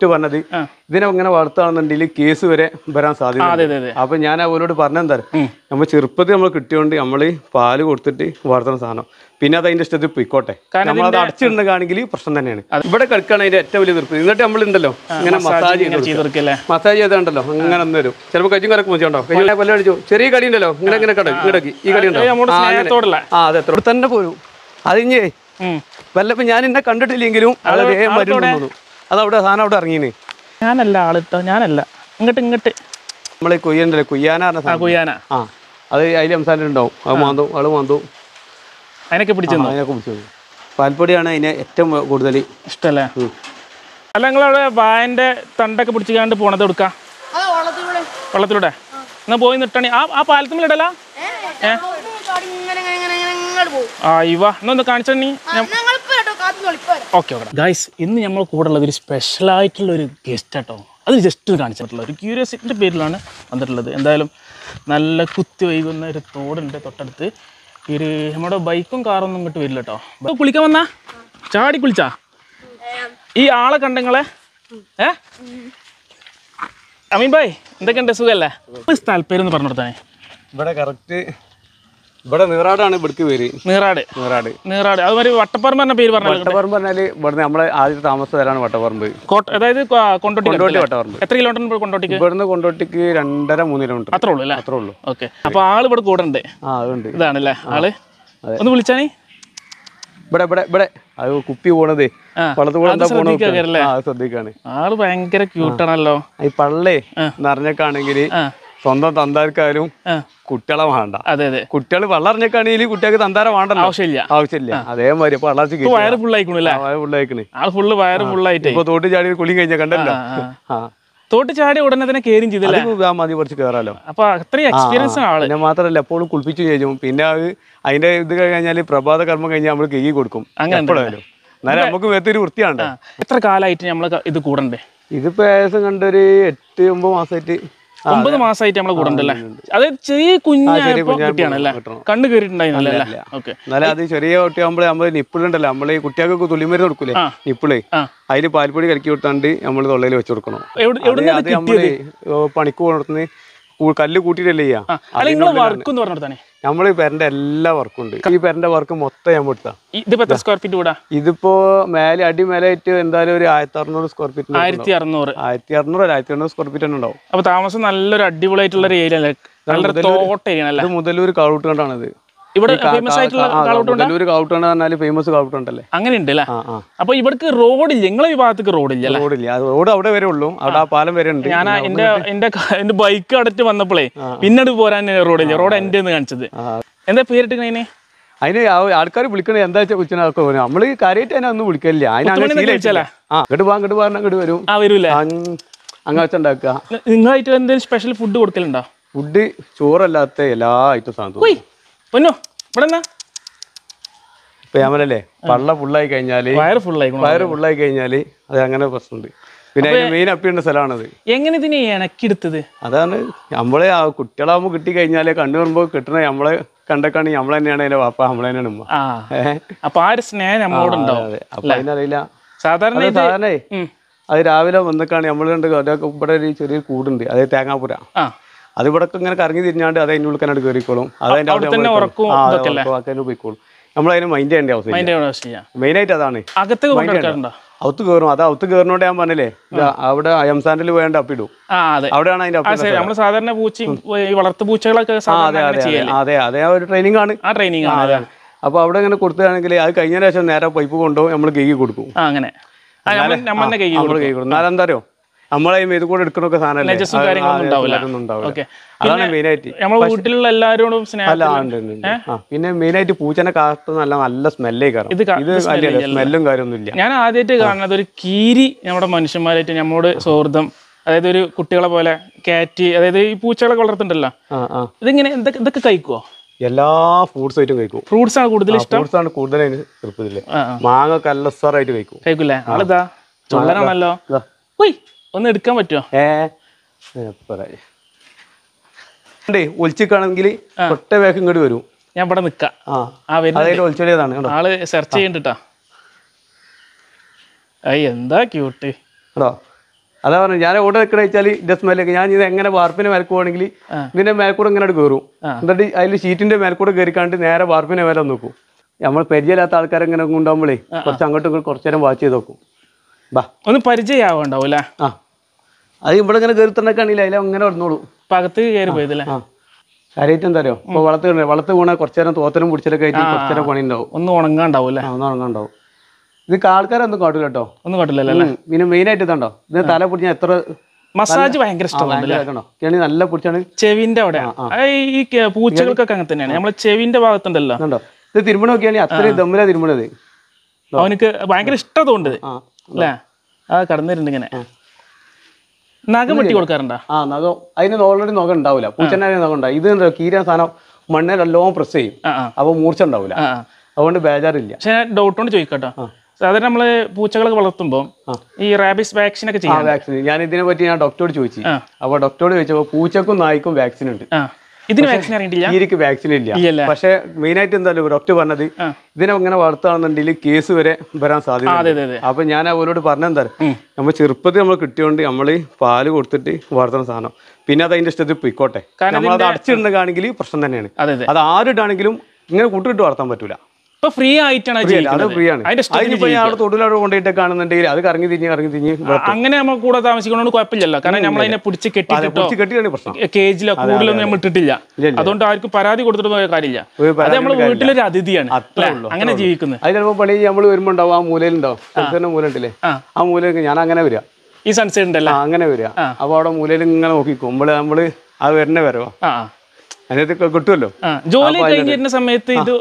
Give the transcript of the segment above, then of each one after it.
First പറഞ്ഞത് ഇതിനെ ഇങ്ങനെ വളർത്തുകയാണെന്നുണ്ടെങ്കിൽ കേസ് വരെ വരാൻ സാധ്യത. അപ്പൊ ഞാൻ അവരോട് പറഞ്ഞെന്താ നമ്മൾ ചെറുപ്പത്തിൽ നമ്മൾ കിട്ടിയോണ്ട് നമ്മൾ പാല് കൊടുത്തിട്ട് വളർത്തുന്ന സാധനം പിന്നെ അത് അതിന്റെ ഇഷ്ടത്തിൽ പൊയ്ക്കോട്ടെ. നമ്മളത് അടച്ചിടുന്നതാണെങ്കിൽ പ്രശ്നം തന്നെയാണ്. ഇവിടെ കിടക്കുകയാണ് അതിന്റെ ഏറ്റവും വലിയ തീർപ്പ്. എന്നിട്ട് നമ്മളുണ്ടല്ലോ ഇങ്ങനെ മസാജ് ചെയ്തുണ്ടല്ലോ അങ്ങനെ ഒന്ന് വരും. ചിലപ്പോൾ കയ്യും കറക്ക് മുറിച്ചുണ്ടോ കയ്യും കൊല്ലം അടിച്ചു ചെറിയ കടി ഉണ്ടല്ലോ ഇങ്ങനെ ഇങ്ങനെ കിടക്കി ഈ കടി ഉണ്ടോ അതെ എത്ര ഇവിടെ തന്നെ പോരും. അതിഞ്ഞേ വല്ലപ്പോ ഞാൻ എന്നെ കണ്ടിട്ടില്ലെങ്കിലും അതവിടെ സാധനം അവിടെ ഇറങ്ങീന്. ഞാനല്ല ആളിട്ടോ ഞാനല്ല ഇങ്ങോട്ട് നമ്മളെ കൊയ്യണ്ടല്ലേ കൊയ്യാന അത് അതിൽ സംസാരം ഉണ്ടാവും. അത് മാന്തും ആള് മാന്തും അതിനൊക്കെ പിടിച്ചു പാൽപ്പൊടിയാണ് അതിനെ ഏറ്റവും കൂടുതൽ ഇഷ്ടല്ലേ. അല്ല നിങ്ങളവിടെ വായന്റെ തണ്ടൊക്കെ പിടിച്ചാണ്ട് പോണത് എടുക്കാം വെള്ളത്തിലൂടെ എന്നാ പോയി നിട്ടണി ആ പാലത്തുമ്മിലിടല എന്നൊന്ന് കാണിച്ചി. ഓക്കെ ഗൈസ് ഇന്ന് നമ്മൾ കൂടെ ഉള്ളത് ഒരു സ്പെഷ്യലായിട്ടുള്ള ഒരു ഗസ്റ്റ് കേട്ടോ. അത് ജസ്റ്റ് കാണിച്ചിട്ടുള്ള ഒരു ക്യൂരിയോസിറ്റിൻ്റെ പേരിലാണ് വന്നിട്ടുള്ളത്. എന്തായാലും നല്ല കുത്തി വൈകുന്ന ഒരു തോടുണ്ട് തൊട്ടടുത്ത്. ഒരു നമ്മുടെ ബൈക്കും കാറൊന്നും ഇങ്ങോട്ട് വരില്ല കേട്ടോ. കുളിക്കാൻ വന്നാ ചാടി കുളിച്ചാ ഈ ആളെ കണ്ടങ്ങളെ അമീൻ ഭായ് എന്തൊക്കെയുണ്ട് സുഖല്ലേ? സ്ഥലപ്പേര് ഒന്ന് പറഞ്ഞു കൊടുത്താനേ. ഇവിടെ കറക്റ്റ് ഇവിടെ നീറാടാണ് ഇവിടേക്ക് പേര്. നീറാട് അതുമാതിരി വട്ടപ്പറമ്പ് പറഞ്ഞ പേര് പറഞ്ഞു. വട്ടപ്പറമ്പ് പറഞ്ഞാല് ഇവിടെ നമ്മളെ ആദ്യത്തെ താമസക്കാരാണ് വട്ടപ്പറമ്പ്. അതായത് കൊണ്ടോട്ടി വട്ടപ്പറമ്പ്. എത്ര കിലോമീറ്റർ കൊണ്ടോട്ടിക്ക്? ഇവിടുന്ന് കൊണ്ടോട്ടിക്ക് 2.5-3 കിലോമീറ്റർ അത്രേ ഉള്ളൂ അല്ലേ? അത്രേ ഉള്ളൂ. ഓക്കെ അപ്പൊ ആള് ഇവിടെ കൂടെ ഉണ്ട്. ഇതാണല്ലേ ആള്. ഒന്ന് വിളിച്ചാനേ ഇവിടെ ഇവിടെ ഇവിടെ അത് കുപ്പി പോണത് ശ്രദ്ധിക്കാണ്. ആള് ഭയങ്കര ക്യൂട്ടാണല്ലോ. ഈ പള്ളേ നിറഞ്ഞൊക്കാണെങ്കിൽ സ്വന്തം തന്താർക്കാരും കുട്ടികളെ വേണ്ട. അതെ അതെ കുട്ടികൾ വെള്ളറിഞ്ഞൊക്കെയാണെങ്കിൽ കുട്ടികൾക്ക് തന്താര വേണ്ടല്ലോ. ആവശ്യമില്ല അതേമാതിരി ഇപ്പൊ വെള്ളത്തിൽ വയറ് ഫുള്ളായിക്കണേ. വയറ് ഫുള്ളായിട്ട് ഇപ്പൊ തോട്ട് ചാടി കുളി കഴിഞ്ഞ കണ്ടല്ലോ. തോട്ട് ചാടി ഉടനെ തന്നെ കയറും ചെയ്തില്ല. മതി കുറച്ച് കയറാലോ. അപ്പൊ അത്രയും എക്സ്പീരിയൻസ് ആണ്. പിന്നെ മാത്രമല്ല എപ്പോഴും കുളിപ്പിച്ചു കഴിഞ്ഞു. പിന്നെ അത് അതിന്റെ ഇത് കഴിഞ്ഞാല് പ്രഭാത കർമ്മം കഴിഞ്ഞാൽ നമ്മൾ കഴുകി കൊടുക്കും. എപ്പോഴായാലും എന്നാലും നമുക്ക് വേർത്തൊരു വൃത്തിയാണ്. എത്ര കാലമായിട്ട് നമ്മള് ഇത് കൂടണ്ടേ? ഇതിപ്പോ ഏകദേശം കണ്ടൊരു 8-9 മാസമായിട്ട് 9 മാസമായിട്ട് നമ്മളെ കൂടെ ഉണ്ടല്ലേ. അതായത് ചെറിയ കുഞ്ഞാണല്ലേ കണ്ണ് കയറിയിട്ടുണ്ടായിരുന്നല്ലേ. എന്നാലും അത് ചെറിയ കുട്ടിയാകുമ്പോഴേ നമ്മള് നിപ്പിളുണ്ടല്ലോ നമ്മള് ഈ കുട്ടികൾക്ക് തുള്ളിമരുന്ന് കൊടുക്കൂലേ നിപ്പിള് അതിന് പാൽപ്പൊടി കലക്കി കൊടുത്താണ്ട് നമ്മള് തൊള്ളയിൽ വെച്ച് കൊടുക്കണം. അത് നമ്മള് പണിക്ക് കൊടുത്തുന്ന കല്ല് കൂട്ടിയിട്ടല്ലേ ചെയ്യാം. നമ്മള് പെരന്റെ എല്ലാ വർക്കും ഉണ്ട്. ഈ പെരന്റെ വർക്ക് മൊത്തം ഞാൻ കൊടുത്താ. ഇതിപ്പോ മേലെ അടി മേലായിട്ട് എന്തായാലും ഒരു 1600 സ്ക്വയർ ഫീറ്റ് 1600 സ്ക്വയർ ഫീറ്റ് തന്നെ ഉണ്ടാവും. അപ്പൊ താമസം നല്ലൊരു അടിപൊളിയായിട്ടുള്ള ഒരു ഏരിയ അല്ലേ. മുതലൂർ കാളൂട്ട് കണ്ടാണിത്. ഇവിടെ ഫേമസ് ആയിട്ടുള്ള ഫേമസ് കാളൂട്ടുണ്ടല്ലേ. അങ്ങനെ ഉണ്ട് അല്ലേ. അപ്പൊ ഇവിടേക്ക് റോഡില്ല. നിങ്ങളെ വിഭാഗത്തേക്ക് റോഡില്ല. റോഡ് അവിടെ വരെ ഉള്ളൂ. അവിടെ ആ പാലം വരെ ഉണ്ട്. ഞാൻ എന്റെ ബൈക്ക് അടച്ച് വന്നപ്പോഴേ പിന്നീട് പോരാൻ റോഡില്ല. റോഡ് എന്റെ കാണിച്ചത്. എന്താ പേരിട്ടിങ്ങനെ? അതിന് ആൾക്കാർ വിളിക്കണേ എന്താ വെച്ചാൽ കൊച്ചിനൊക്കെ വരും. നമ്മള് കാര്യമായിട്ട് തന്നെ ഒന്നും വിളിക്കലില്ല. അങ്ങോട്ട് പറഞ്ഞ വരും. അങ്ങനെ വെച്ചുണ്ടാക്കുക. നിങ്ങളായിട്ട് എന്തെങ്കിലും സ്പെഷ്യൽ ഫുഡ് കൊടുക്കലുണ്ടോ? ഫുഡ് ചോറല്ലാത്ത എല്ലാ ഐറ്റം സാധനവും ഇപ്പൊ ഞാമല്ലേ പള്ള ഫുള്ളായി കഴിഞ്ഞാല് വയറ് ഫുള്ളായി കഴിഞ്ഞാല് അത് അങ്ങനെ പ്രശ്നമുണ്ട്. പിന്നെ അതിന് മെയിൻ അപ്പിയുണ്ട സ്ഥലമാണത്. എങ്ങനെ ഇതിനെ ഇണക്കിയെടുത്തത്? അതാണ് നമ്മളെ കുട്ടികളാകുമ്പോ കിട്ടി കഴിഞ്ഞാല് കണ്ണു വരുമ്പോ കിട്ടണ നമ്മളെ കണ്ടൊക്കെയാണെങ്കിൽ നമ്മളെ തന്നെയാണ് അതിന്റെ വാപ്പ നമ്മളെ തന്നെയാണ് ഉമ്മ. അപ്പൊ ആ ഒരു സ്നേഹം നമ്മളോടുണ്ടാവും. അപ്പൊ അതിനറിയില്ല. സാധാരണ അത് രാവിലെ വന്നൊക്കെയാണ് നമ്മൾ കണ്ട് അതൊക്കെ ഇവിടെ ഒരു ചെറിയ കൂടുണ്ട്. അത് തേങ്ങാപ്പുര. അത് ഇവിടെ ഇങ്ങനെ കറങ്ങി തിരിഞ്ഞാണ്ട് അത് അതിൻ്റെ ഉള്ളിൽ കയറിക്കോളും. അതതിന്റെ പോയിക്കോളും. നമ്മളതിന് മൈൻഡ് ചെയ്യേണ്ട അവസ്ഥ മെയിനായിട്ട് അതാണ്. അകത്ത് കയറും. അത് അകത്ത് കയറുന്നോണ്ട് ഞാൻ പറഞ്ഞില്ലേ അവിടെ എംസാൻഡിൽ പോയാണ്ട് അപ്പിടും. അവിടെയാണ് അതിന്റെ സാധാരണ വളർത്തു പൂച്ചകളൊക്കെ അതെ ഒരു ട്രെയിനിങ് ആണ്. അപ്പൊ അവിടെ ഇങ്ങനെ കൊടുത്തതാണെങ്കിൽ അത് കഴിഞ്ഞ ശേഷം നേരെ പൈപ്പ് കൊണ്ടുപോകും നമ്മൾ കഴുകി കൊടുക്കും. അങ്ങനെ എന്നാലും എന്താ അറിയോ നമ്മളെ ഇത് കൂടെ എടുക്കണൊക്കെ സാധനം അതാണ് മെയിനായിട്ട്. പിന്നെ മെയിനായിട്ട് പൂച്ചനെ കാത്ത് നല്ല സ്മെല്ലേ കാരണം ഇത് സ്മെല്ലും കാര്യമൊന്നുമില്ല. ഞാൻ ആദ്യമായിട്ട് കാണുന്നത് ഒരു കീരി നമ്മുടെ മനുഷ്യന്മാരായിട്ട് നമ്മളോട് സൗഹൃദം. അതായത് ഒരു കുട്ടികളെ പോലെ കാറ്റ് അതായത് ഈ പൂച്ചകളൊക്കെ വളർത്തുന്നുണ്ടല്ലോ. ഇതിങ്ങനെ ഇതൊക്കെ കഴിക്കുവോ? എല്ലാ ഫ്രൂട്ട്സ് ആയിട്ടും കഴിക്കും. ഫ്രൂട്ട്സ് ആണ് കൂടുതൽ ഇഷ്ടം. ഫ്രൂട്ട്സ് ആണ് കൂടുതൽ ചെറുപ്പത്തില്. മാങ്ങ കല്ലസാറായിട്ട് കഴിക്കൂലേ? ആളിതാ ചൊല്ലനാണല്ലോ. ഒന്ന് എടുക്കാൻ പറ്റുമോ? ഒളിച്ചിക്കാണെങ്കിൽ ഒറ്റ വേഗം ഇങ്ങോട്ട് വരും. ഞാൻ ഇവിടെ നിക്കാം. ആള് സെർച്ച് ചെയ്യണ്ടാ. എന്താ ക്യൂട്ട്. അതാ പറഞ്ഞു ഞാൻ എവിടെ നിൽക്കണ വെച്ചാൽ ഇതിന്റെ സ്മെല്ലൊക്കെ ഞാൻ ഇത് എങ്ങനെ വാർപ്പിന്റെ മേൽക്ക് പോകണമെങ്കിൽ ഇതിന്റെ മേൽക്കൂടെ ഇങ്ങനെ കയറും എന്നിട്ട് അതിൽ ഷീറ്റിന്റെ മേൽക്കൂടെ കയറിക്കാണ്ട് നേരെ വാർപ്പിന്റെ മേലെ നോക്കും. നമ്മൾ പരിചയമില്ലാത്ത ആൾക്കാരെ ഇങ്ങനെ ഉണ്ടാകുമ്പോഴേ കുറച്ച് അങ്ങോട്ടും കുറച്ചു നേരം വാച്ച് ചെയ്ത് നോക്കും. ബാ ഒന്ന് പരിചയമാവണ്ടാവും അല്ലേ? ആ അത് ഇവിടെ ഇങ്ങനെ കയറി തന്നൊക്കെയാണെങ്കിൽ അതിൽ അങ്ങനെ വന്നോളൂ. അകത്ത് കയറി പോയതല്ലേ? ആ കാര്യമായിട്ട് എന്താ അറിയോ ഇപ്പൊ വളത്ത് വീണ കുറച്ചു നേരം തോത്തലും പിടിച്ചലൊക്കെ ആയിട്ട് കുറച്ചു നേരം പണി ഉണ്ടാവും. ഒന്നും ഉണങ്ങാണ്ടാവും അല്ലേ? ഒന്ന് ഉണങ്ങാണ്ടാവും. ഇത് ആൾക്കാരൊന്നും കാട്ടില്ല കേട്ടോ. ഒന്നും കാട്ടില്ലല്ലേ? പിന്നെ മെയിൻ ആയിട്ട് ഇതുണ്ടോ ഇത് തല പിടിച്ച എത്ര മസാജ് ഭയങ്കര ഇഷ്ടമാണ്. നല്ല പിടിച്ചാണ് ചെവിന്റെ അവിടെ. ഈ പൂച്ചകൾക്കൊക്കെ അങ്ങനെ തന്നെയാണ്. നമ്മളെ ചെവിന്റെ ഭാഗത്തുണ്ടല്ലോ ഇത് തിരുമണ നോക്കിയാണെങ്കിൽ അത്രയും ദമ്മിലാ തിരുമണത്. അവനക്ക് ഭയങ്കര ഇഷ്ടത്തോണ്ട് അല്ലേ? ആ കടന്നിട്ടുണ്ട് ഇങ്ങനെ. നഖം വെട്ടി കൊടുക്കാറുണ്ടോ? ആ നഖം അതിന് ഓൾറെഡി നഖം ഉണ്ടാവില്ല. പൂച്ചന്റെ നഖം ഉണ്ടാവും. ഇത് കീരാൻ സാധനം മണ്ണിലെല്ലാം പ്രസ് ചെയ്യും. അപ്പൊ മൂർച്ച ഉണ്ടാവില്ല. അതുകൊണ്ട് ബേജാറില്ല. പക്ഷെ ഡൗട്ടോണ്ട് ചോദിക്കട്ടോ, സാധാരണ നമ്മള് പൂച്ചകളൊക്കെ വളർത്തുമ്പോൾ ഈ റാബിസ് വാക്സിൻ ഒക്കെ ചെയ്യാം. വാക്സിൻ ഞാൻ ഇതിനെ പറ്റി ഞാൻ ഡോക്ടറോട് ചോദിച്ചു. അപ്പൊ ഡോക്ടറോട് ചോദിച്ചപ്പോ പൂച്ചക്കും നായ്ക്കും വാക്സിൻ ഉണ്ട്. ഇതിന് വാക്സിൻ അറിയില്ല. കീരിക്ക് വാക്സിൻ ഇല്ല. പക്ഷെ മെയിൻ ആയിട്ട് എന്തായാലും ഡോക്ടർ പറഞ്ഞത് ഇതിനെ ഇങ്ങനെ വളർത്തുകയാണെന്നുണ്ടെങ്കിൽ കേസ് വരെ വരാൻ സാധ്യത. അപ്പൊ ഞാൻ അവരോട് പറഞ്ഞെന്താ നമ്മൾ ചെറുപ്പത്തിൽ നമ്മൾ കിട്ടിയോണ്ട് നമ്മള് പാല് കൊടുത്തിട്ട് വളർത്തുന്ന സാധനം പിന്നെ അത് അതിന്റെ ഇഷ്ടത്തിൽ പൊയ്ക്കോട്ടെ. നമ്മളത് അടച്ചിടുന്നതാണെങ്കിൽ പ്രശ്നം തന്നെയാണ്. അത് ആരിട്ടാണെങ്കിലും ഇങ്ങനെ കൂട്ടിട്ട് വളർത്താൻ പറ്റൂല. ഫ്രീ ആയിട്ടാണ് അത് ഫ്രീ ആണ്. അതിനിപ്പോ തൊഴിലാളി കൊണ്ടുപോയിട്ട് കാണുന്നുണ്ടെങ്കിൽ അത് കറങ്ങി തിരിഞ്ഞ് അങ്ങനെ നമ്മൾ കൂടെ താമസിക്കുന്നതുകൊണ്ട് കുഴപ്പമില്ലല്ലോ. കാരണം നമ്മൾ അതിനെ പിടിച്ച് കെട്ടിയാണ് പ്രശ്നം. കേജിലോ കൂടുതലൊന്നും നമ്മൾ ഇട്ടിട്ടില്ല. അതുകൊണ്ട് ആർക്കും പരാതി കൊടുത്തിട്ട് പോയ കാര്യമില്ല. അത് നമ്മളെ വീട്ടിലൊരു അതിഥിയാണ് അങ്ങനെ ജീവിക്കുന്നത്. അത് ചിലപ്പോൾ പണി നമ്മൾ വരുമ്പോ ഉണ്ടാവും. ആ മൂലയിലുണ്ടാവും. മൂല ഉണ്ടല്ലേ ആ മൂലയൊക്കെ ഞാൻ അങ്ങനെ വരിക. ഈ സൺസൈഡ് ഉണ്ടല്ലോ അങ്ങനെ വരിക. അപ്പൊ അവിടെ മൂലയിൽ ഇങ്ങനെ നോക്കിക്കും. നമ്മള് അത് വരണ വരവാ അതിനകത്ത് കിട്ടുമല്ലോ. ജോലി കഴിഞ്ഞിരുന്ന സമയത്ത് ഇത്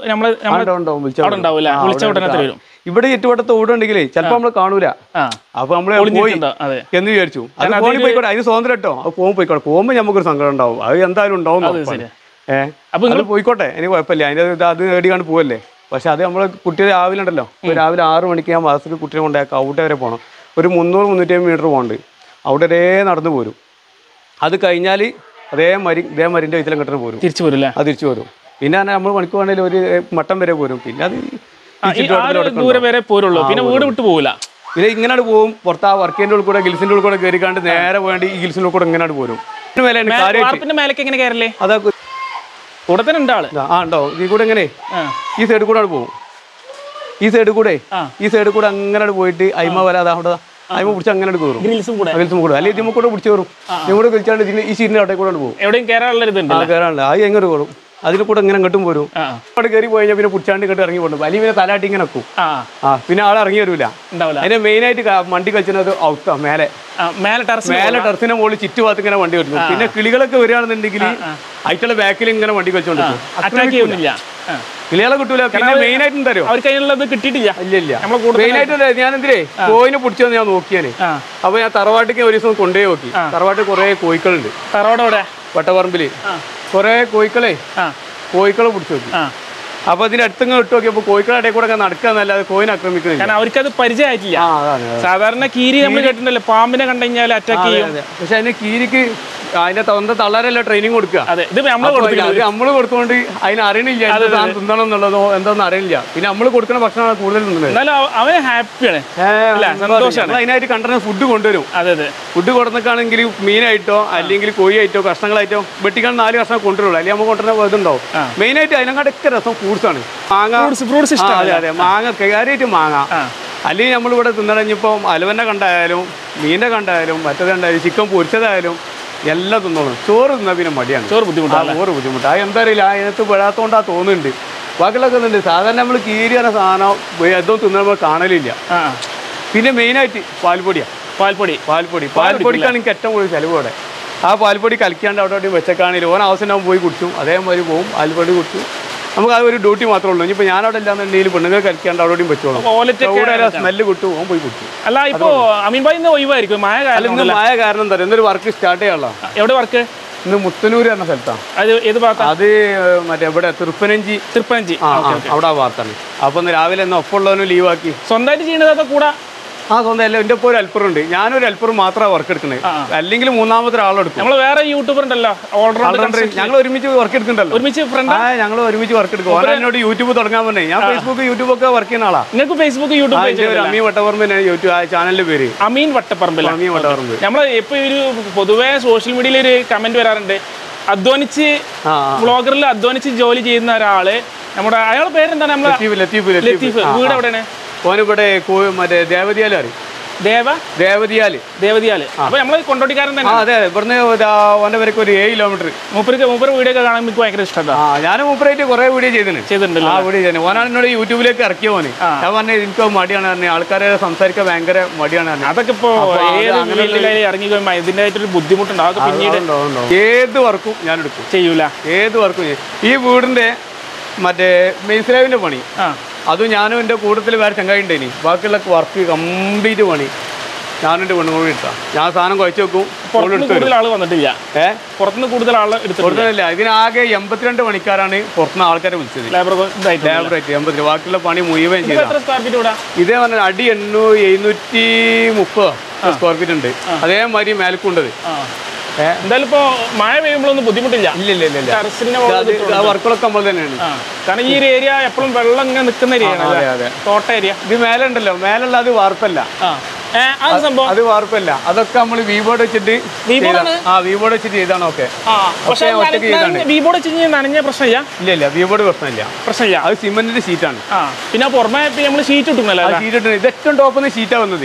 ഇവിടെ ചുറ്റുവട്ടത്ത് ഓടുണ്ടെങ്കിലേ ചിലപ്പോ നമ്മള് കാണൂല. അപ്പൊ നമ്മള് പോയി എന്ന് വിചാരിച്ചു അത് ഫോണിൽ പോയിക്കോട്ടെ. അതിന് സ്വാതന്ത്ര്യം കേട്ടോ. അത് പോകുമ്പോ പോയിക്കോട്ടെ. പോകുമ്പോ നമുക്കൊരു സങ്കടം ഉണ്ടാവും. അത് എന്തായാലും ഉണ്ടാവും. അപ്പൊ നിങ്ങൾ പോയിക്കോട്ടെ, എനിക്ക് കുഴപ്പമില്ല. അതിന്റെ അത് നേടിക്കാണ്ട് പോവല്ലേ. പക്ഷെ അത് നമ്മള് കുട്ടികൾ രാവിലെ ഉണ്ടല്ലോ, രാവിലെ 6 മണിക്ക് ഞാൻ മാസത്തിൽ കുട്ടിയെ കൊണ്ടാക്കാം. അവിടെ വരെ പോകണം. ഒരു 300-350 മീറ്റർ പോകണ്ട്. അവിടെ വരെ നടന്നു പോരും. അത് കഴിഞ്ഞാൽ അതേ മരിന്റെ വയറ്റിലും കെട്ടിന് പോരും. തിരിച്ചു പോരും. അത് തിരിച്ചു പോരും. പിന്നെ നമ്മൾ മണിക്ക് വേണമെങ്കിൽ ഒരു മട്ടം വരെ പോരും. പിന്നെ അത് ദൂരെ വരെ പോരുള്ളൂ. പിന്നെ വീട് വിട്ടു പോകില്ല. പിന്നെ ഇങ്ങനെ പോകും. പുറത്ത് ആ വർക്കിന്റെ ഉള്ളിൽ കൂടെ ഗിൽസിന്റെ ഉള്ളിൽ കൂടെ കയറിക്കാണ്ട് നേരെ വേണ്ടി ഈ ഗിൽസിന്റെ കൂടെ ഇങ്ങനെ പോരും. മേലേക്ക് എങ്ങനെ കയറല്ലേ? അതാ കൂടെ തന്നെ ഉണ്ടാവും. ഉണ്ടോ ഈ കൂടെ എങ്ങനെ ഈ സൈഡിൽ കൂടെ പോകും. ഈ സൈഡിൽ കൂടെ അങ്ങനെ പോയിട്ട് അയിമ വല അവിടെ അതിമ പിടിച്ച് അങ്ങനെ കയറും. ഗ്രിൽസും കൂടെ അല്ലെങ്കിൽ ഇതിമ്മ കൂടെ പിടിച്ച് കയറും. ഇവിടെ കളിച്ചാണ്ട് ഈ സീറ്റിന്റെ അവിടെ കൂടെ പോകും. എവിടെയും കയറാനുള്ള അത് എങ്ങനെ കയറും. അതിൽ കൂടെ ഇങ്ങനെ ഇങ്ങോട്ടും പോരും. അവിടെ കയറി പോയി കഴിഞ്ഞാൽ പിന്നെ പിടിച്ചാണ്ട് ഇങ്ങോട്ട് ഇറങ്ങി പോകും. അല്ലെങ്കിൽ പിന്നെ തലാട്ടി ഇങ്ങനെ വെക്കും. പിന്നെ ആൾ ഇറങ്ങി വരൂല. അതിന്റെ മെയിൻ ആയിട്ട് വണ്ടി കളിച്ചത് ഔത്ത മേലെ ടെറസിന്റെ മുകളിൽ ചുറ്റുഭാഗത്ത് ഇങ്ങനെ വണ്ടി വരുന്നു. പിന്നെ കിളികളൊക്കെ വരികയാണെന്നുണ്ടെങ്കിൽ അതിന്റെ ബാക്കിൽ ഇങ്ങനെ വണ്ടി കളിച്ചോണ്ടിരിക്കും. കിളികളെ കിട്ടൂല. പിന്നെ മെയിൻ ആയിട്ട് എന്താ കിട്ടിയിട്ടില്ല. ഇല്ല മെയിൻ ആയിട്ട് ഞാൻ എന്തിനേ കോയിനെ പിടിച്ചോന്ന് ഞാൻ നോക്കിയാന്. അപ്പൊ ഞാൻ തറവാട്ടിക്ക് ഒരു ദിവസം കൊണ്ടുപോയി നോക്കി. തറവാട്ടിൽ കുറെ കോഴിക്കളുണ്ട്. തറവാടോടെ വട്ടപ്പറമ്പില് കുറെ കോഴിക്കളെ പിടിച്ചു നോക്കി. അപ്പൊ അതിന്റെ അടുത്തങ്ങ് ഇട്ട് നോക്കിയപ്പോ കോഴിക്കളുടെ ഇടയിൽ കൂടെ നടക്കാന്നല്ലാതെ കോയിനെ ആക്രമിക്കുന്നില്ല. കാരണം അവർക്കത് പരിചയമായിട്ടില്ല. സാധാരണ കീരി നമ്മൾ കേട്ടിട്ടുണ്ടല്ലോ, പാമ്പിനെ കണ്ടു കഴിഞ്ഞാൽ അറ്റാക്ക് ചെയ്യും. പക്ഷെ അതിന് കീരിക്ക് അതിന്റെ തൊന്ത തള്ളാരല്ല ട്രെയിനിങ് കൊടുക്കുക. നമ്മള് കൊടുത്തോണ്ട് അതിന് അറിയണില്ല തിന്നണം എന്നുള്ളതോ എന്താണെന്ന് അറിയില്ല. പിന്നെ നമ്മള് കൊടുക്കുന്ന ഭക്ഷണമാണ് കൂടുതൽ തിന്നുന്നത്. അവന് ഹാപ്പിയാണ്, അതിനായിട്ട് കണ്ടിരുന്ന ഫുഡ് കൊണ്ടുവരും. ഫുഡ് കൊടുക്കുന്നൊക്കെയാണെങ്കിൽ മീനായിട്ടോ അല്ലെങ്കിൽ കോഴിയായിട്ടോ കഷ്ണങ്ങളായിട്ടോ വെട്ടിക്കാൻ 4 കഷ്ണം കൊണ്ടുവരുള്ളൂ. അല്ലെങ്കിൽ നമുക്ക് കൊണ്ടുവരുന്ന ഇതുണ്ടാവും. മെയിനായിട്ട് അതിനെക്കാട്ടൊക്കെ രസം ഫ്രൂട്ട്സ് ആണ്. മാങ്ങ കയറിയിട്ട് മാങ്ങ. അല്ലെങ്കിൽ നമ്മളിവിടെ തിന്നടഞ്ഞിപ്പോൾ അലുവനെ കണ്ടായാലും മീനിനെ കണ്ടായാലും മറ്റത് കണ്ടായാലും ചിക്കൻ പൊരിച്ചതായാലും എല്ലാം തിന്നോളും. ചോറ് തിന്നാൽ പിന്നെ മടിയാണ്. ചോറ് ബുദ്ധിമുട്ടാണ്. അത് എന്താ അറിയില്ല, അതിനകത്ത് പെടാത്തോണ്ടാ തോന്നുന്നുണ്ട്. ബാക്കിയുള്ളൊക്കെ ഒന്നുണ്ട്. സാധാരണ നമ്മൾ കീരി എന്ന സാധനം എന്തോ തിന്നുമ്പോൾ കാണലില്ല. പിന്നെ മെയിനായിട്ട് പാൽപ്പൊടിക്കാണ് എനിക്ക് ഏറ്റവും കൂടുതൽ ചിലവ് അവിടെ. ആ പാൽപ്പൊടി കലക്കാണ്ട് അവിടെ വെച്ചക്കാണെങ്കിൽ ഓൻ ആവശ്യം പോയി കുടിച്ചും അതേമാതിരി പോകും. പാൽപ്പൊടി കുടിച്ചു നമുക്ക് ആ ഒരു ഡ്യൂട്ടി മാത്രമേ ഉള്ളൂ. ഇനിയിപ്പോൾ ഞാൻ അവിടെ ഇല്ലാന്നുണ്ടെങ്കിൽ പെണ്ണുങ്ങൾ കളിക്കാണ്ട് അവിടെയും വെച്ചോളൂ. സ്മെല്ല് കിട്ടും, ഓൻ പോയി കുടിച്ചു. അല്ല ഇപ്പോൾ ഒഴിവായിരിക്കും മഴ കാരണം എന്താ പറയുക, ഇന്നൊരു വർക്ക് സ്റ്റാർട്ട് ചെയ്യാനുള്ള. എവിടെ വർക്ക്? ഇന്ന് മുത്തനൂര് എന്ന സ്ഥലത്താണ്. അത് മറ്റേ എവിടെ തൃപ്പനഞ്ചി അവിടെ ആ ഭാഗത്താണ്. അപ്പൊ ഇന്ന് രാവിലെ ഒപ്പമുള്ളവനും ലീവാക്കി സ്വന്തമായിട്ട് ചെയ്യണതൊക്കെ കൂടെ ആ സ്വന്തം അല്ല. എൻ്റെ ഇപ്പോൾ ഒരു ഹെൽപ്പർ ഉണ്ട്. ഞാനൊരു ഹെൽപ്പർ മാത്രമാണ് വർക്ക് എടുക്കുന്നത്. അല്ലെങ്കിൽ മൂന്നാമത്തെ ഒരാളെടുക്കും. നമ്മൾ വേറെ യൂട്യൂബർ ഉണ്ടല്ലോ ഞങ്ങൾ ഒരുമിച്ച് വർക്ക് എടുക്കുന്നുണ്ടല്ലോ. ഒരുമിച്ച് ഫ്രണ്ട് ഞങ്ങൾ ഒരുമിച്ച് വർക്ക് എടുക്കും. ഓരോ എന്നോട് യൂട്യൂബ് തുടങ്ങാൻ പറഞ്ഞേ. ഞാൻ ഫേസ്ബുക്ക് യൂട്യൂബ് ഒക്കെ വർക്ക് ചെയ്യുന്ന ആളാ. നിങ്ങൾക്ക് Facebook YouTube Ameen Vattapparamba YouTube ചാനലിന്റെ പേര് അമീൻ വട്ടപ്പറമ്പ്. അമീൻ വട്ടപ്പറമ്പ്. നമ്മൾ ഇപ്പൊ ഒരു പൊതുവെ സോഷ്യൽ മീഡിയയിൽ ഒരു കമന്റ് വരാറുണ്ട്, അധ്വാനിച്ച് വ്ളോഗറിൽ അധ്വാനിച്ച് ജോലി ചെയ്യുന്ന ഒരാള്, നമ്മുടെ അയാളുടെ പേരെന്താണ്? നമ്മളെ ലത്തീഫ്. വീട് എവിടെയാണ്? ഓനിവിടെ മറ്റേ ദേവതിയാല് അറിയും. ദേവതിയാല്. അപ്പൊ നമ്മള് കൊണ്ടോട്ടിക്കാരൻ തന്നെ. അതെ, ഇവിടുന്ന് ഓന്റെ വരക്ക് ഒരു 7 കിലോമീറ്റർ. മൂപ്പര് വീഡിയോ ഒക്കെ കാണാൻ എനിക്ക് ഭയങ്കര ഇഷ്ടമാണ്. ഞാൻ മൂപ്പരായിട്ട് കുറെ വീഡിയോ ചെയ്തിട്ടുണ്ട്. ആ വീഡിയോ ചെയ്തു. ഓനാണ് എന്നോട് യൂട്യൂബിലേക്ക് ഇറക്കിയ പോന്. ഞാൻ പറഞ്ഞു എനിക്ക് മടിയാണ് പറഞ്ഞു, ആൾക്കാരെ സംസാരിക്കാൻ ഭയങ്കര മടിയാണ് പറഞ്ഞു. അതൊക്കെ ഇപ്പൊ ഇറങ്ങി കഴിയുമ്പോൾ ഇതിൻ്റെതായിട്ടൊരു ബുദ്ധിമുട്ടുണ്ടാവും. അതൊക്കെ പിന്നീട് ഏത് വർക്കും ഞാൻ എടുക്കും, ചെയ്യൂല. ഏത് വർക്കും. ഈ വീടിന്റെ മറ്റേ മെയ്സ്ലാവിന്റെ പണി അതും ഞാനും എൻ്റെ കൂട്ടത്തിൽ വേറെ ചങ്ങായി ഉണ്ടായിനി. ബാക്കിയുള്ള വർക്ക് കംപ്ലീറ്റ് പണി ഞാനും എൻ്റെ പെണ്ണും കൂടി എടുത്താം. ഞാൻ സാധനം കുഴച്ച് വെക്കും. കൂടുതൽ ആൾ വന്നിട്ടില്ല, പുറത്തുനിന്ന് കൂടുതൽ ആൾ എടുത്തില്ല. ഇതിനാകെ 82 പണിക്കാരാണ് പുറത്തുനിന്ന് ആൾക്കാരെ വിളിച്ചത്. ലേബറായിട്ട് 82. ബാക്കിയുള്ള പണി മുഴുവൻ ചെയ്തു. ഇതേ പറഞ്ഞാൽ അടി 730 സ്ക്വയർ ഫീറ്റ് ഉണ്ട്. അതേമാതിരി മേൽക്കുണ്ടത്. എന്തായാലും ഇപ്പൊ മഴ പെയ്യുമ്പോഴൊന്നും ബുദ്ധിമുട്ടില്ല. വർക്കുകളൊക്കെ നമ്മൾ തന്നെയാണ്. കാരണം ഈ ഒരു ഏരിയ എപ്പോഴും വെള്ളം ഇങ്ങനെ നിൽക്കുന്ന ഏരിയ, തോട്ട ഏരിയ. ഇത് മേലെ ഉണ്ടല്ലോ, മേലുള്ള അത് വാർപ്പല്ല, അത് വാർപ്പല്ല. അതൊക്കെ നമ്മൾ വീബോർഡ് വെച്ചിട്ട് വീബോർഡ് വെച്ചിട്ട് ചെയ്താണ്. ഓക്കെ, വീബോർഡ് വെച്ച് നനഞ്ഞ പ്രശ്നമില്ല. ഇല്ല, വീബോർഡ് പ്രശ്നമില്ല. അത് സിമെന്റിന്റെ ഷീറ്റാണ്. പിന്നെ പുറമെ നമ്മൾ ഷീറ്റ് ഇട്ടുന്നല്ലോ. ഷീറ്റ് ഇട്ടു. ഇത് ഏറ്റവും ടോപ്പ് ഷീറ്റാ വന്നത്.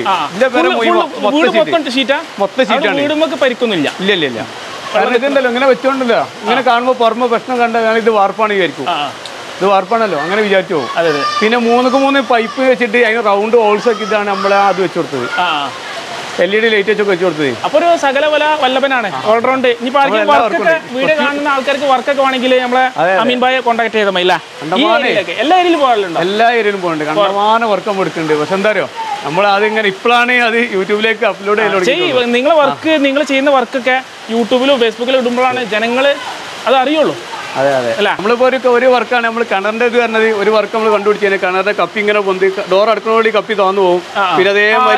മൊത്തം ഷീറ്റാണ്. വീടുമ്പോ പരിക്കൊന്നുമില്ല. ഇല്ല. കാരണം ഇതുണ്ടല്ലോ ഇങ്ങനെ വെച്ചോണ്ടല്ലോ, ഇങ്ങനെ കാണുമ്പോ പുറമെ പ്രശ്നം കണ്ടാൽ ഇത് വാർപ്പാണ് വിചാരിക്കും. ഇത് വാർപ്പാണല്ലോ, അങ്ങനെ വിചാരിച്ചു പോകും. പിന്നെ 3 പൈപ്പ് വെച്ചിട്ട് അതിന് റൗണ്ട് ഹോൾസ് ഒക്കെ ഇതാണ് നമ്മളെ അത് വെച്ച് കൊടുത്തത്. LED ലൈറ്റ് വെച്ചൊക്കെ വെച്ച് കൊടുത്തത്. അപ്പൊ ഒരു സകല വല്ലഭനാണ്, ഓൾറൗണ്ട്. ഇനിയിപ്പോ വീഡിയോ കാണുന്ന ആൾക്കാർക്ക് വർക്കൊക്കെ വേണമെങ്കിൽ നമ്മളെ അമീൻ ഭായെ കോൺടാക്ട് ചെയ്താൽ മതി. എല്ലാ ഏരിയയിലും പോകാറുണ്ട്. എല്ലാ ഏരിയയിലും പോകുന്നുണ്ട്. കണ്ടമാനം വർക്ക് നമ്മൾ എടുക്കുന്നുണ്ട്. പക്ഷെ എന്താ അറിയോ, നമ്മൾ അതിങ്ങനെ ഇപ്പോഴാണ് അത് യൂട്യൂബിലേക്ക് അപ്ലോഡ് ചെയ്യും. നിങ്ങൾ ചെയ്യുന്ന വർക്കൊക്കെ യൂട്യൂബിലും ഫേസ്ബുക്കിലും ഇടുമ്പോഴാണ് ജനങ്ങൾ അത് അറിയുള്ളൂ. അതെ. നമ്മളിപ്പോ ഒരു വർക്കാണ് നമ്മൾ കിണറിന്റെ ഇത് പറഞ്ഞത്. ഒരു വർക്ക് നമ്മൾ കണ്ടുപിടിച്ചത് കിണറിന്റെ കപ്പി ഇങ്ങനെ പൊന്തി ഡോർ അടുക്കുന്നോടി കപ്പി തോന്നു പോകും. പിന്നെ അതേമാതിരി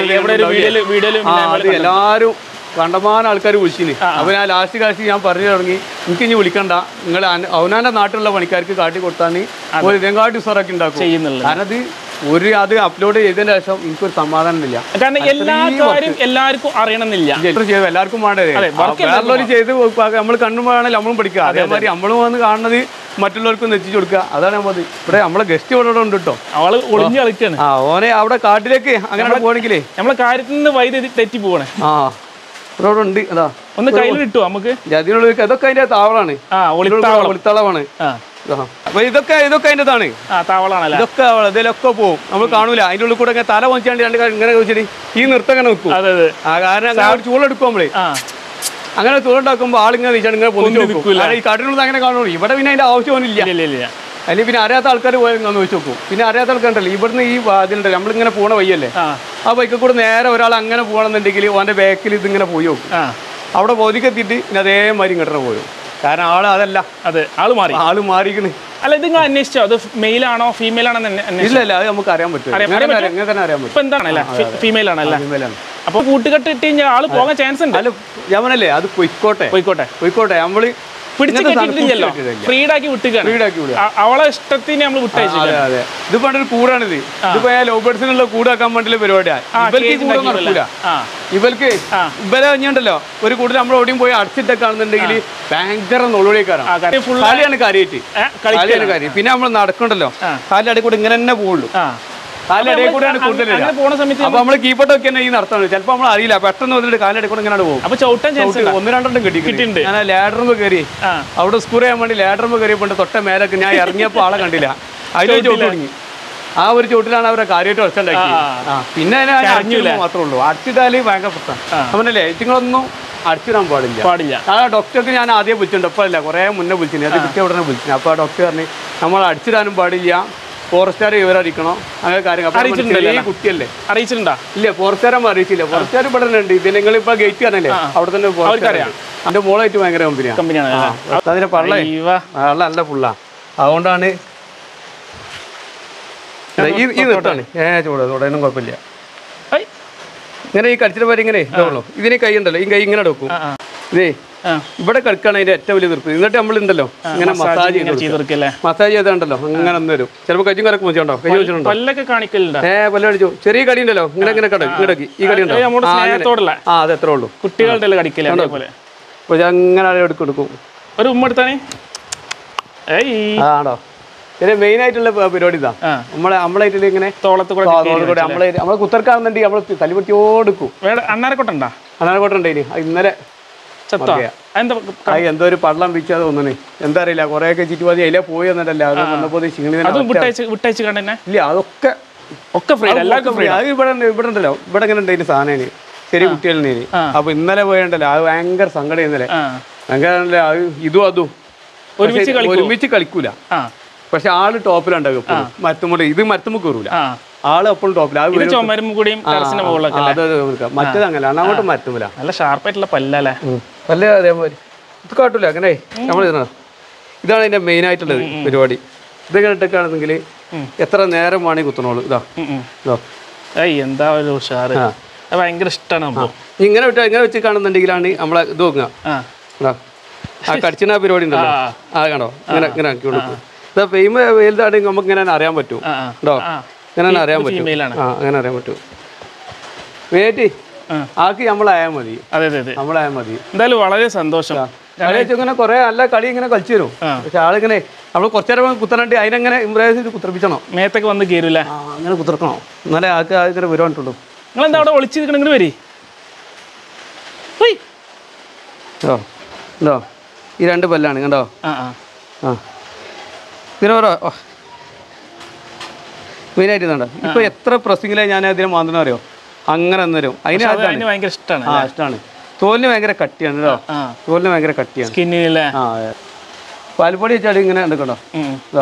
എല്ലാവരും കണ്ടമാനം ആൾക്കാർ വിളിച്ചിന്. അപ്പൊ ഞാൻ ലാസ്റ്റ് ഞാൻ പറഞ്ഞു തുടങ്ങി, എനിക്ക് ഇനി വിളിക്കണ്ട, നിങ്ങൾ അവനാന്റെ നാട്ടിലുള്ള പണിക്കാർക്ക് കാട്ടി കൊടുത്താൽ ഒരു ഇതെങ്കാട്ടി ഉസാറാക്കി ഉണ്ടാക്കും. കാരണം അത് അപ്ലോഡ് ചെയ്തതിന് ശേഷം എനിക്കൊരു സമാധാനം ഇല്ല. കാരണം എല്ലാവർക്കും അറിയണമെന്നില്ല. എല്ലാവർക്കും വേണ്ടത് വേറെ ചെയ്ത് നമ്മൾ കണ്ണുമ്പോഴാണല്ലോ നമ്മളും പഠിക്കുക. അതേമാതിരി നമ്മളും വന്ന് കാണുന്നത് മറ്റുള്ളവർക്കും എത്തിച്ചു കൊടുക്കുക. അതാണ് നമ്മൾ ഇവിടെ നമ്മളെ ഗസ്റ്റ് ഇവിടെ ഉണ്ട് കേട്ടോ. അവള് ഒളിഞ്ഞു കളിക്കാണ്. ഓനെ അവിടെ കാട്ടിലേക്ക് അങ്ങനെ പോകണമെങ്കിലേ നമ്മളെ കാര്യത്തിൽ നിന്ന് വൈദ്യുതി തെറ്റി പോകണേ. ഇവിടെ ഉണ്ട്. അതാ ഒന്ന് കയ്യിൽ കിട്ടുമോ നമുക്ക്? അതിനുള്ള ഇതൊക്കെ അതിന്റെ താവളാണ്, ഒളിത്താളമാണ്. അപ്പൊ ഇതൊക്കെ അതിൻ്റെതാണ്. ഇതൊക്കെ ഇതിലൊക്കെ പോകും, നമ്മൾ കാണൂല. അതിന്റെ ഉള്ളിൽ കൂടെ തല വഞ്ചാണ്ട് ഇങ്ങനെ വെച്ചിട്ട് ഈ നൃത്തം ഇങ്ങനെ വെക്കും. കാരണം ചൂടെടുക്കും നമ്മള്. അങ്ങനെ ചൂടുണ്ടാക്കുമ്പോ ആളിങ്ങനെ നീച്ചാണ് ഇങ്ങനെ പൊതിഞ്ഞു വെക്കും. ഈ കാട്ടിനുള്ളത് അങ്ങനെ കാണുള്ളൂ. ഇവിടെ പിന്നെ അതിന്റെ ആവശ്യമൊന്നുമില്ല. അല്ലെങ്കിൽ പിന്നെ അറിയാത്ത ആൾക്കാർ പോയി ഒന്ന് വെച്ച് നോക്കും. പിന്നെ അറിയാത്ത ആൾക്കാരുണ്ടല്ലോ, ഇവിടുന്ന് ഈ അതിലുണ്ട് നമ്മളിങ്ങനെ പോണ വയ്യല്ലേ, ആ ബൈക്കിൽ കൂടെ നേരെ ഒരാൾ അങ്ങനെ പോകണമെന്നുണ്ടെങ്കിൽ ഓന്റെ ബാക്കിൽ ഇതിങ്ങനെ പോയി നോക്കും. അവിടെ ബോധിക്കെത്തിയിട്ട് പിന്നെ അതേമാതിരി ഇങ്ങോട്ട് പോയും. കാരണം അതല്ല, ആള് മാറിക്കണ്. അല്ല, ഇത് ഞാൻ അന്വേഷിച്ചോ, അത് മെയിൽ ആണോ ഫീമെയിൽ ആണോ? ഇല്ല, അത് നമുക്ക് അറിയാൻ പറ്റും. എങ്ങനെ തന്നെ അറിയാൻ പറ്റും. എന്താണല്ലേ, ഫീമെയിൽ ആണല്ലേ? അപ്പൊ കൂട്ടുകെട്ട് ഇട്ട് കഴിഞ്ഞാൽ ആള് പോകാൻ ചാൻസ് ഉണ്ട്. അല്ല, യമനല്ലേ, അത് പോയിക്കോട്ടെ. നമ്മള് പിടിച്ചില്ലല്ലോ, ഫ്രീഡാക്കി വിട്ടുകയാണ്. അവളെ ഇഷ്ടത്തിന് നമ്മൾ വിട്ടയച്ചില്ല. ഇത് പണ്ടൊരു കൂടാണിത്. ഇതിപ്പോ ലവ് ബേർഡ്സിനുള്ള കൂടാക്കാൻ വേണ്ടിയുള്ള പരിപാടിയാണ്. ഇവർക്ക് ഇവരെ കഴിഞ്ഞുണ്ടല്ലോ ഒരു കൂടുതൽ നമ്മൾ എവിടെയും പോയി അടച്ചിട്ടൊക്കെ കാണുന്നുണ്ടെങ്കിൽ ഭയങ്കര നുള്ളിക്കാരാണ് കാര്യം. പിന്നെ നമ്മൾ നടക്കണ്ടല്ലോ, കാലിന്റെ അടി കൂടെ ഇങ്ങനെ തന്നെ പോകുള്ളൂ. കാലിടയിൽ കൂടെയാണ് കൂടുതൽ. അപ്പൊ നമ്മള് കീപ്പട്ടൊക്കെ തന്നെ ഈ നടത്തുന്നത്. ചിലപ്പോൾ നമ്മൾ അറിയില്ല, പെട്ടെന്ന് വന്നിട്ട് കാലിടയിൽ കൂടെ ഇങ്ങനെ പോകും. അപ്പൊ ചവിട്ടാൻ 1-2 കിട്ടിയിട്ടുണ്ട്. ഞാൻ ലാഡറുമ്പോ കയറി അവിടെ സ്കൂർ ചെയ്യാൻ വേണ്ടി ലാഡറുമ്പോ കയറിയപ്പോൾ തൊട്ട മേലൊക്കെ ഞാൻ ഇറങ്ങിയപ്പോൾ ആളെ കണ്ടില്ല. അതിൽ ചവിട്ട് തുടങ്ങി. ആ ഒരു ചവിട്ടിലാണ് അവരെ കാര്യമായിട്ട് ഒച്ചണ്ടാക്കി. പിന്നെ മാത്രമേ ഉള്ളൂ. അടിച്ചിട്ടാല് ഭയങ്കര പ്രശ്നം. അവനല്ലേ ഏറ്റങ്ങളൊന്നും അടിച്ചിടാൻ പാടില്ല. ആ ഡോക്ടർക്ക് ഞാൻ ആദ്യം വിളിച്ചിട്ടുണ്ട്, ഇപ്പൊ അല്ല കുറെ മുന്നേ വിളിച്ചിട്ടുണ്ട്. അത് കിട്ടിയ ഉടനെ വിളിച്ചു. അപ്പൊ ആ ഡോക്ടർ പറഞ്ഞു നമ്മൾ അടിച്ചിടാനും പാടില്ല, ഫോറസ്റ്റുകാർ വിവരറിയിക്കണം, അങ്ങനെ കാര്യങ്ങൾ. കുട്ടിയല്ലേ അറിയിച്ചിട്ടുണ്ടോ? ഇല്ല, ഫോറസ്റ്റുകാരമ്മ അറിയിച്ചില്ല. ഫോറസ്റ്റുകാർ ഇവിടെ ഉണ്ട്. പിന്നെ നിങ്ങളിപ്പോ ഗേറ്റ് കാണല്ലേ, അവിടെ തന്നെ എന്റെ മോളായിട്ട് ഭയങ്കര കമ്പനിയാണ്. അതിന്റെ പള്ളേ നല്ല ഫുള്ളാ. അതുകൊണ്ടാണ് ഈ നിർത്താണ് ചൂടൊന്നും കുഴപ്പമില്ല. ഇങ്ങനെ ഈ കടിച്ചിട്ട് പോലെ ഇങ്ങനെ ഇതാവുള്ളൂ. ഇതിന് കൈ ഉണ്ടല്ലോ, ഈ കൈ ഇങ്ങനെ എടുക്കും. ഇതേ ഇവിടെ കളിക്കാണ് അതിന്റെ ഏറ്റവും വലിയ തീർപ്പ്. എന്നിട്ട് നമ്മളുണ്ടല്ലോ ഇങ്ങനെ മസാജ് ചെയ്തുണ്ടല്ലോ അങ്ങനെ ഒന്ന് വരും. ചിലപ്പോൾ കയ്യും കറക്ക് വെച്ചോണ്ടോ, കൈ വെച്ചിട്ടുണ്ടോ പല്ല അടിച്ചു. ചെറിയ കടി ഉണ്ടല്ലോ ഇങ്ങനെ ഇങ്ങനെ ഇടക്കി ഈ കടി ഉണ്ടോ. അത് എത്ര ഉള്ളൂ കുട്ടികളുടെ കളിക്കില്ല. അപ്പൊ അങ്ങനെ എടുക്കും ഒരു ഉമ്മ എടുത്താണേ. ആണോ ഇതിന് മെയിൻ ആയിട്ടുള്ള പരിപാടി ഇതാ. നമ്മളായിട്ട് ഇങ്ങനെ തോളത്ത് നമ്മളെ കുത്തർക്കാണെന്നുണ്ടെങ്കിൽ നമ്മള് തല്ലിപൊട്ടിയോടുക്കും. അണ്ണാരക്കോട്ടുണ്ടോ? അണ്ണാരക്കോട്ട ഉണ്ടായിന് ഇന്നലെ എന്തോ ഒരു പള്ളം പിച്ചാതെ തോന്നണേ. എന്താ അറിയില്ല, കൊറേയൊക്കെ ചുറ്റുപാതി അതിലെ പോയി വന്നിട്ടല്ല അത് വന്നപ്പോ ഇല്ല. അതൊക്കെ അത് ഇവിടെ ഉണ്ടല്ലോ, ഇവിടെ ഇങ്ങനെ ഉണ്ടായിരുന്നു സാധനം ചെറിയ കുട്ടികളിന്. അപ്പൊ ഇന്നലെ പോയണ്ടല്ലോ അത് ഭയങ്കര സങ്കടം. ഇന്നലെ ഭയങ്കര ഇതും അതും ഒരുമിച്ച് കളിക്കൂല. പക്ഷെ ആള് ടോപ്പിലുണ്ടാകും. മരത്തുമുണ്ട് ഇത് മരത്തുമ്പോ കയറൂല. ആള് എപ്പോഴും ടോപ്പിലാണ്. മറ്റേത് അങ്ങനെ അങ്ങോട്ട് മരത്തുമില്ല. നല്ല ഷാർപ്പായിട്ടുള്ള പല്ലല്ലേ പല്ല. അതേപോലെ ഇത് കാട്ടൂല അങ്ങനെ നമ്മൾ ഇതാണ് ഇതിന്റെ മെയിൻ ആയിട്ടുള്ള പരിപാടി. ഇതിങ്ങനെ ഇട്ടൊക്കെയാണെന്നെങ്കിൽ എത്ര നേരം വേണമെങ്കിൽ കുത്തണോളൂ. എന്താ ഒരു ഉഷാറ്, ഭയങ്കര ഇഷ്ടമാണ്. ഇങ്ങനെ വെച്ച് കാണുന്നുണ്ടെങ്കിലാണ് നമ്മളെ ഇത് നോക്കുക. ആ കടിച്ചിന പരിപാടി ഉണ്ടല്ലോ, ആ കാണോ ഇങ്ങനെ ഇങ്ങനെ ആക്കി കൊടുക്കും. ഫെയിം വലുതാണെങ്കിൽ നമുക്ക് ഇങ്ങനെ അറിയാൻ പറ്റും കേട്ടോ. ഇങ്ങനെ അറിയാൻ പറ്റും. അങ്ങനെ അറിയാൻ പറ്റും. വേറ്റി ആക്കി നമ്മളായാൽ മതി. നമ്മളായാൽ മതി. എന്തായാലും വളരെ സന്തോഷം. ഇങ്ങനെ കുറെ നല്ല കളി ഇങ്ങനെ കളിച്ചു തരും. പക്ഷെ ആളിങ്ങനെ നമ്മൾ കുറച്ചേരം കുത്തണണ്ടി അതിനെങ്ങനെ ഇമ്പ്രൈസ് ചെയ്ത് കുത്തിപ്പിച്ചണം. മേത്തൊക്കെ വന്ന് കയറില്ല, അങ്ങനെ കുത്തിറക്കണോ എന്നാലേ ആൾക്ക് ആൾക്കാരെ വരുവാണ്ടുള്ളൂ. നിങ്ങളെന്താ അവിടെ ഒളിച്ച് നിൽക്കണമെങ്കിൽ വരി. എന്തോ ഈ രണ്ട് പല്ലാണ് കണ്ടോ. ഇതിന് പറ മെയിനായിട്ട് ഇതുണ്ടോ. ഇപ്പൊ എത്ര പ്രസിംഗിലാണ് ഞാൻ അതിനെ മാന്തണം അറിയോ. അങ്ങനെ അന്നേരം അതിന് ഭയങ്കര ഇഷ്ടമാണ്. ഇഷ്ടമാണ്. തോലിന് ഭയങ്കര കട്ടിയാണ് കേട്ടോ. തോലിന് ഭയങ്കര കട്ടിയാണ്. സ്കിന്നിലെ പാൽപ്പൊടി വെച്ചാൽ ഇങ്ങനെ എടുക്കണ്ടോ. ഇതോ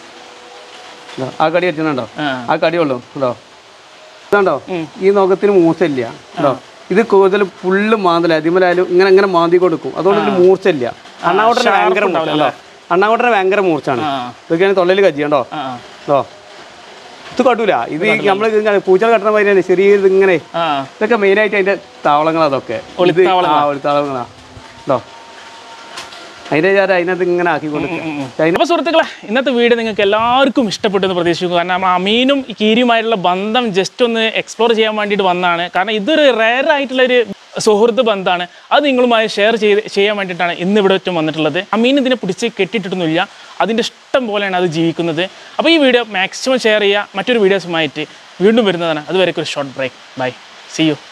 ആ കടി വെച്ചിട്ടുണ്ടോ, ആ കടിയുള്ളൂ കേട്ടോ. ഇതുണ്ടോ ഈ നോക്കത്തിന് മൂർച്ചയില്ല കേട്ടോ. ഇത് കൂടുതൽ ഫുള്ള് മാന്തല അതിമലായാലും ഇങ്ങനെ ഇങ്ങനെ മാന്തി കൊടുക്കും. അതുകൊണ്ട് ഇതിന് മൂർച്ചയില്ല. അണ്ണാവട്ടന് ഭയങ്കര മൂർച്ചല്ലോ. അണ്ണാവട്ടന് ഭയങ്കര മൂർച്ചാണ്. ഇതൊക്കെയാണ് തൊള്ളയിൽ കജ്ജിയുണ്ടോ. ഇത് കട്ടൂല. ഇത് നമ്മള് പൂച്ചകൾ കട്ടണ മാതിരിയാണ് ചെറിയ ഇതിങ്ങനെ. ഇതൊക്കെ മെയിനായിട്ട് അതിന്റെ താവളങ്ങളാ. അതൊക്കെ ഒളിത്താവളങ്ങളാ കേട്ടോ. അതിന്റെ അതിനകത്ത് ഇങ്ങനെ ആക്കി കൊടുക്കുക. അപ്പോൾ സുഹൃത്തുക്കളെ, ഇന്നത്തെ വീഡിയോ നിങ്ങൾക്ക് എല്ലാവർക്കും ഇഷ്ടപ്പെട്ടു എന്ന് പ്രതീക്ഷിക്കുന്നു. കാരണം അമീനും ഈ കീരിയുമായിട്ടുള്ള ബന്ധം ജസ്റ്റ് ഒന്ന് എക്സ്പ്ലോർ ചെയ്യാൻ വേണ്ടിയിട്ട് വന്നതാണ്. കാരണം ഇതൊരു റെയർ ആയിട്ടുള്ളൊരു സുഹൃത്ത് ബന്ധമാണ്. അത് നിങ്ങളുമായി ഷെയർ ചെയ്യാൻ വേണ്ടിയിട്ടാണ് ഇന്ന് ഇവിടെ ഒറ്റ വന്നിട്ടുള്ളത്. അമീൻ ഇതിനെ പിടിച്ച് കെട്ടിയിട്ടൊന്നുമില്ല, അതിൻ്റെ ഇഷ്ടം പോലെയാണ് അത് ജീവിക്കുന്നത്. അപ്പോൾ ഈ വീഡിയോ മാക്സിമം ഷെയർ ചെയ്യുക. മറ്റൊരു വീഡിയോസുമായിട്ട് വീണ്ടും വരുന്നതാണ്. അതുവരെയൊക്കെ ഒരു short break. Bye, see U.